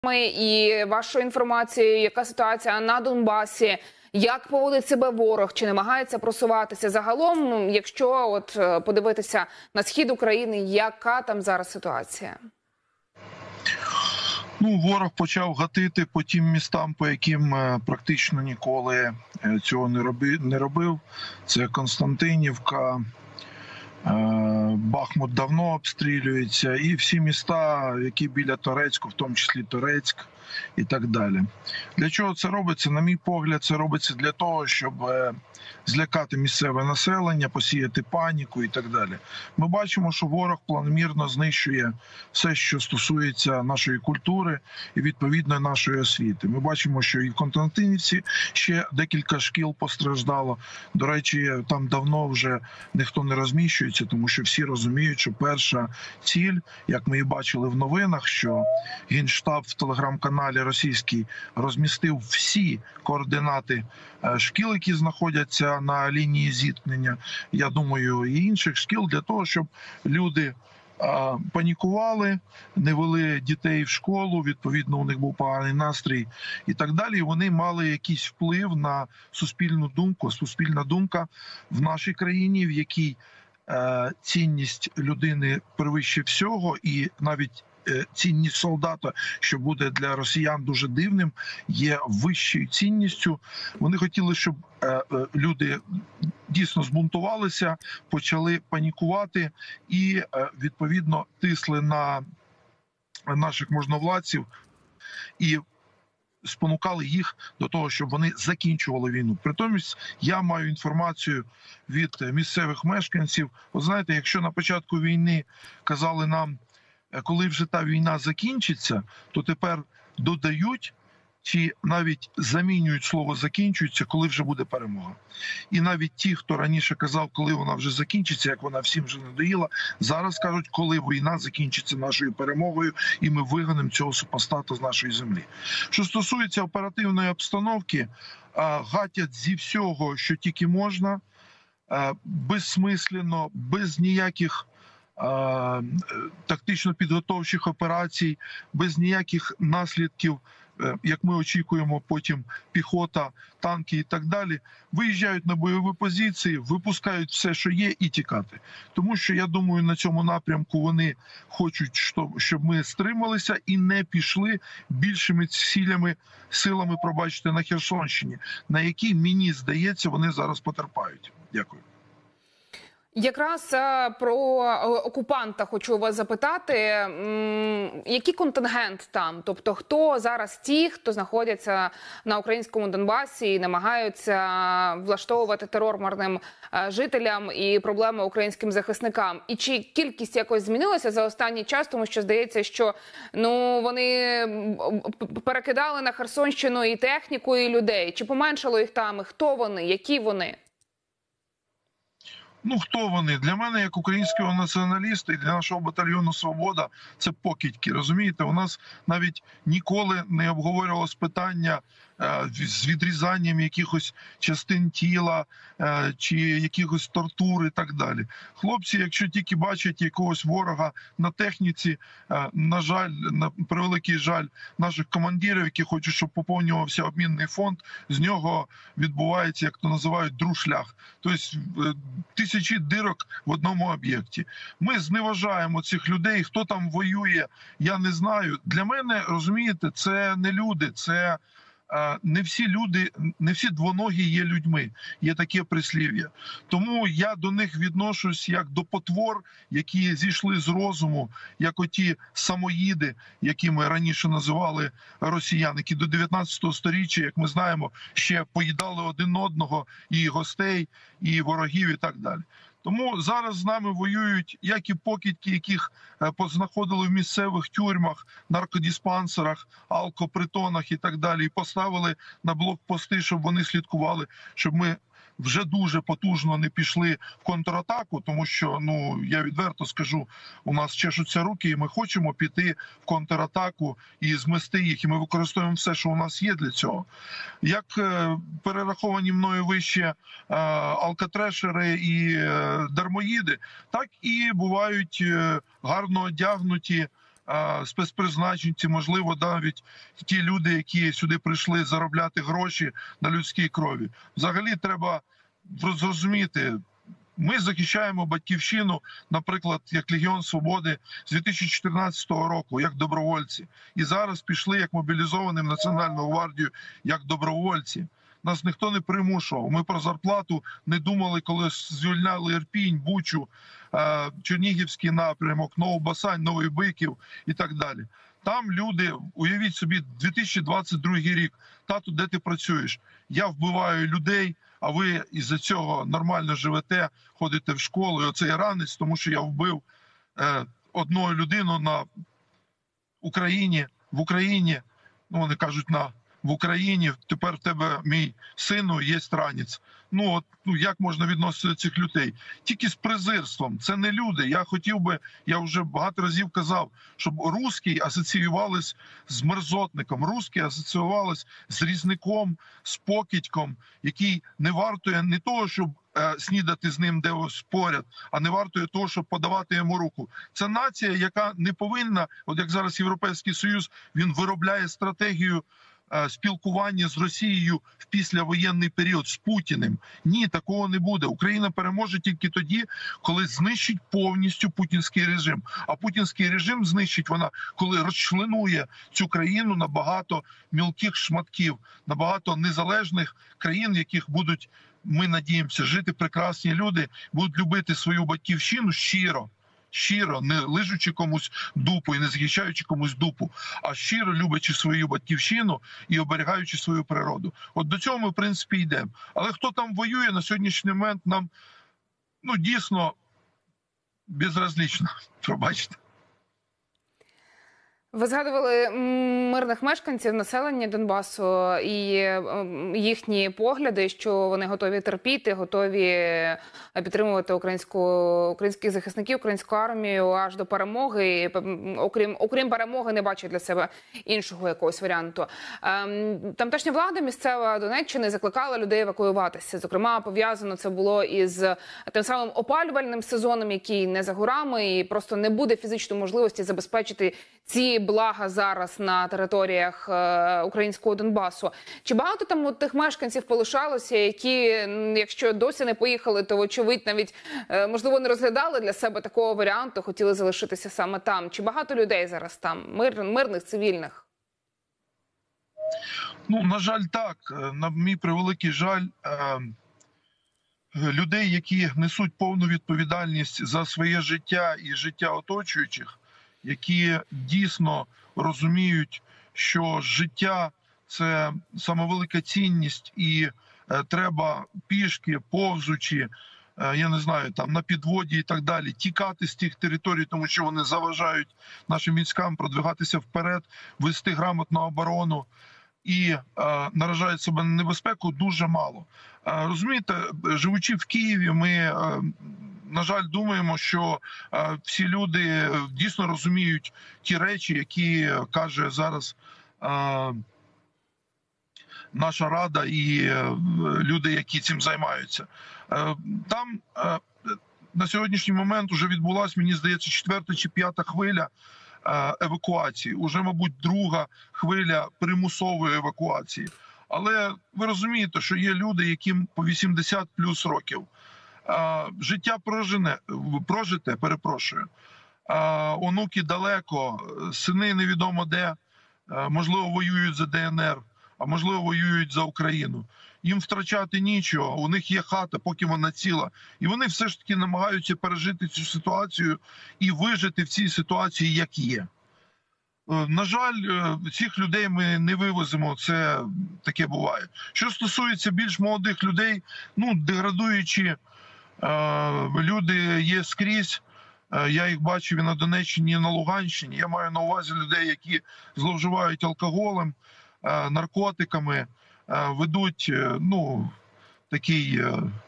І вашою інформацією, яка ситуація на Донбасі, як поводить себе ворог, чи намагається просуватися загалом, якщо подивитися на схід України, яка там зараз ситуація? Ворог почав гатити по тим містам, по яким практично ніколи цього не робив. Це Константинівка, Бахмут давно обстрілюється, і всі міста, які біля Торецьку, в тому числі Торецьк і так далі. Для чого це робиться? На мій погляд, це робиться для того, щоб злякати місцеве населення, посіяти паніку і так далі. Ми бачимо, що ворог планомірно знищує все, що стосується нашої культури і, відповідно, нашої освіти. Ми бачимо, що і в Константинівці ще декілька шкіл постраждало. До речі, там давно вже ніхто не розміщується, тому що всі розуміють, що перша ціль, як ми і бачили в новинах, що Генштаб в телеграм-каналі російський розмістив всі координати шкіл, які знаходяться на лінії зіткнення, я думаю, і інших шкіл, для того, щоб люди панікували, не вели дітей в школу, відповідно, у них був поганий настрій і так далі. І вони мали якийсь вплив на суспільну думку. Суспільна думка в нашій країні, в якій цінність людини перевищує всього, і навіть цінність солдата, що буде для росіян дуже дивним, є вищою цінністю. Вони хотіли, щоб люди дійсно збунтувалися, почали панікувати і, відповідно, тисли на наших можновладців і спонукали їх до того, щоб вони закінчували війну. Притомість я маю інформацію від місцевих мешканців. Ви знаєте, якщо на початку війни казали нам, коли вже та війна закінчиться, то тепер додають чи навіть замінюють слово «закінчується», коли вже буде перемога. І навіть ті, хто раніше казав, коли вона вже закінчиться, як вона всім вже надоїла, зараз кажуть, коли війна закінчиться нашою перемогою і ми вигонимо цього супостата з нашої землі. Що стосується оперативної обстановки, гатять зі всього, що тільки можна, безсмислено, без ніяких тактично-підготовчих операцій, без ніяких наслідків, як ми очікуємо, потім піхота, танки і так далі, виїжджають на бойові позиції, випускають все, що є, і тікати. Тому що, я думаю, на цьому напрямку вони хочуть, щоб ми стрималися і не пішли більшими силами, пробачте, на Херсонщині, на якій, мені здається, вони зараз потерпають. Дякую. Якраз про окупанта хочу вас запитати, який контингент там? Тобто, хто зараз ті, хто знаходяться на українському Донбасі і намагаються влаштовувати терор мирним жителям і проблеми українським захисникам? І чи кількість якось змінилася за останній час? Тому що здається, що вони перекидали на Херсонщину і техніку, і людей. Чи поменшало їх там? І хто вони? Які вони? Хто вони? Для мене, як українського націоналіста і для нашого батальйону «Свобода» це покидьки, розумієте? У нас навіть ніколи не обговорювалось питання з відрізанням якихось частин тіла чи якихось тортур і так далі. Хлопці, якщо тільки бачать якогось ворога на техніці, на жаль, на превеликий жаль наших командирів, які хочуть, щоб поповнювався обмінний фонд, з нього відбувається, як то називають, друшлях. Тобто тисячі дирок в одному об'єкті. Ми зневажаємо цих людей, хто там воює, я не знаю. Для мене, розумієте, це не люди, це не всі люди, не всі двоногі є людьми, є таке прислів'я. Тому я до них відношусь як до потвор, які зійшли з розуму, як оті самоїди, які ми раніше називали росіян, які до 19 сторіччя, як ми знаємо, ще поїдали один одного, і гостей, і ворогів, і так далі. Тому зараз з нами воюють як і покидьки, яких познаходили в місцевих тюрмах, наркодиспансерах, алкопритонах і так далі, і поставили на блокпости, щоб вони слідкували, щоб ми вже дуже потужно не пішли в контратаку, тому що, я відверто скажу, у нас чешуться руки, і ми хочемо піти в контратаку і змести їх, і ми використовуємо все, що у нас є для цього. Як перераховані мною вище алкотрешери і дармоїди, так і бувають гарно одягнуті спецпризначенці, можливо, навіть ті люди, які сюди прийшли заробляти гроші на людській крові. Взагалі треба зрозуміти, ми захищаємо батьківщину, наприклад, як Легіон Свободи з 2014 року, як добровольці. І зараз пішли як мобілізовані в Національну гвардію, як добровольці. Нас ніхто не примушував. Ми про зарплату не думали, коли звільняли Ірпінь, Бучу, Чернігівський напрямок, Новобасань, Новий Биків і так далі. Там люди, уявіть собі, 2022 рік, тату, де ти працюєш? Я вбиваю людей, а ви із-за цього нормально живете, ходите в школу, і оцей ранець, тому що я вбив одну людину в Україні, ну вони кажуть, в Україні, тепер в тебе, мій сину, є ранець. Як можна відноситися до цих людей? Тільки з презирством. Це не люди. Я вже багато разів казав, щоб русські асоціювались з мерзотником, русські асоціювались з різником, з покидьком, який не вартує не того, щоб снідати з ним де поряд, а не вартує того, щоб подавати йому руку. Це нація, яка не повинна, от як зараз Європейський Союз, він виробляє стратегію спілкування з Росією в післявоєнний період, з Путіним. Ні, такого не буде. Україна переможе тільки тоді, коли знищить повністю путінський режим. А путінський режим знищить вона, коли розчленує цю країну на багато мілких шматків, на багато незалежних країн, в яких будуть, ми надіємося, жити прекрасні люди, будуть любити свою батьківщину щиро, не лижучи комусь дупу і не захищаючи комусь дупу, а щиро люблячи свою батьківщину і оберігаючи свою природу. От до цього ми, в принципі, йдемо. Але хто там воює на сьогоднішній момент, нам, дійсно безразлічно, пробачте. Ви згадували мирних мешканців, населення Донбасу і їхні погляди, що вони готові терпіти, готові підтримувати українських захисників, українську армію аж до перемоги. І, окрім перемоги, не бачать для себе іншого якогось варіанту. Тамтешня влада місцева Донеччини закликала людей евакуюватися. Зокрема, пов'язано це було із тим самим опалювальним сезоном, який не за горами, і просто не буде фізичної можливості забезпечити ці блага зараз на територіях українського Донбасу. Чи багато там тих мешканців полишалося, які, якщо досі не поїхали, то, вочевидь, навіть, можливо, не розглядали для себе такого варіанту, хотіли залишитися саме там? Чи багато людей зараз там, мирних, цивільних? На жаль, так. На мій превеликий жаль, людей, які несуть повну відповідальність за своє життя і життя оточуючих, які дійсно розуміють, що життя – це саме велика цінність, і треба пішки, повзучи, я не знаю, там на підводі і так далі, тікати з тих територій, тому що вони заважають нашим військам продвигатися вперед, вести грамотну оборону і наражають себе на небезпеку, дуже мало. Розумієте, живучи в Києві, ми, на жаль, думаємо, що всі люди дійсно розуміють ті речі, які каже зараз наша Рада і люди, які цим займаються. Там на сьогоднішній момент вже відбулася, мені здається, 4-та чи 5-та хвиля евакуації. Уже, мабуть, 2-га хвиля примусової евакуації. Але ви розумієте, що є люди, яким по 80 плюс років. Життя прожите, онуки далеко, сини невідомо де, можливо, воюють за ДНР, а можливо, воюють за Україну. Їм втрачати нічого, у них є хата, поки вона ціла. І вони все ж таки намагаються пережити цю ситуацію і вижити в цій ситуації, як є. На жаль, цих людей ми не вивозимо, це таке буває. Що стосується більш молодих людей, деградуючі люди є скрізь. Я їх бачив і на Донеччині, і на Луганщині. Я маю на увазі людей, які зловживають алкоголем, наркотиками, ведуть такий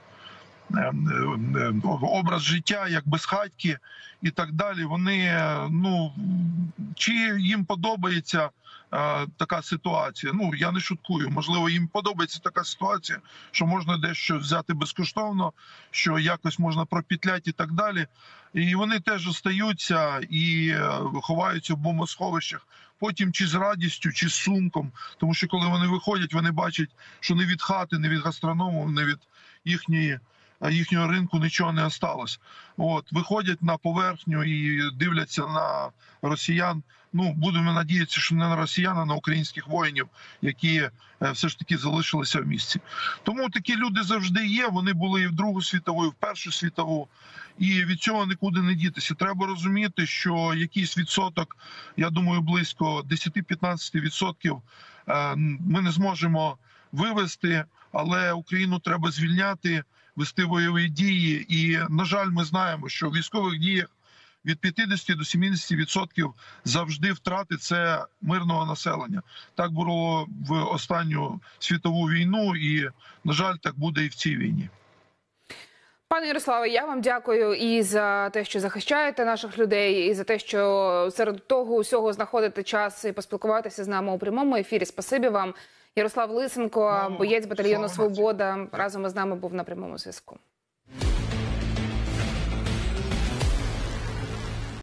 образ життя, як безхатьки і так далі. Вони, чи їм подобається така ситуація. Ну, я не шуткую. Можливо, їм подобається така ситуація, що можна дещо взяти безкоштовно, що якось можна пропетляти і так далі. І вони теж остаються і ховаються в бомбосховищах. Потім чи з радістю, чи з сумком. Тому що коли вони виходять, вони бачать, що не від хати, не від гастроному, не від їхнього ринку нічого не осталось. От, виходять на поверхню і дивляться на росіян. Ну, будемо надіятися, що не на росіян, а на українських воїнів, які все ж таки залишилися в місті. Тому такі люди завжди є, вони були і в Другу світову, і в Першу світову, і від цього нікуди не дітися. Треба розуміти, що якийсь відсоток, я думаю, близько 10-15% ми не зможемо вивести, але Україну треба звільняти, вести бойові дії. І, на жаль, ми знаємо, що в військових діях від 50 до 70% завжди втрати – це мирного населення. Так було в останню світову війну і, на жаль, так буде і в цій війні. Пане Ярославе, я вам дякую і за те, що захищаєте наших людей, і за те, що серед того усього знаходите час і поспілкуватися з нами у прямому ефірі. Спасибі вам. Ярослав Лисенко, боєць батальйону «Свобода», разом із нами був на прямому зв'язку.